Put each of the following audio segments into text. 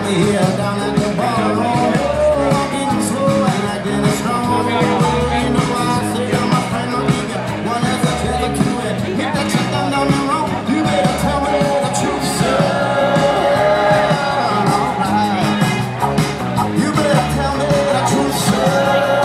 me here down at the bottom. I'm getting slow and I'm getting strong. You know why I say I'm my friend, I'll give you one as a tether to it. Hit that shit down the road. You better tell me the truth, sir. Alright. You better tell me the truth, sir.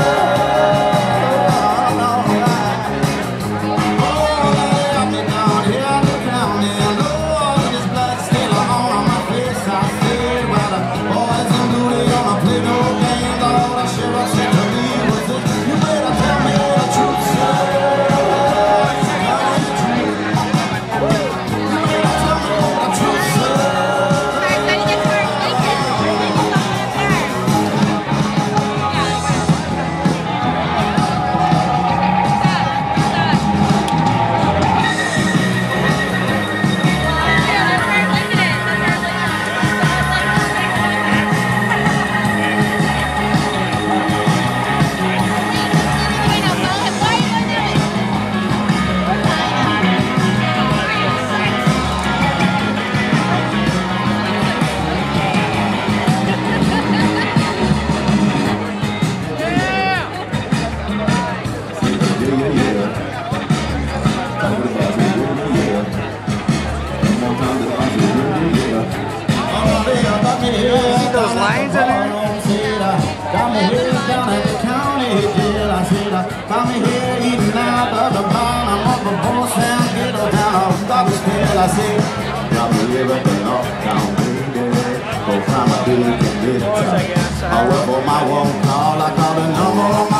Those lines in there? Got me here down at the county jail. I said, got me here eating out of the bottom of the boss and get her down off the scale. I said, got me here at the knockdown, baby. Go find my big and get it. I work for my one call, I call the number.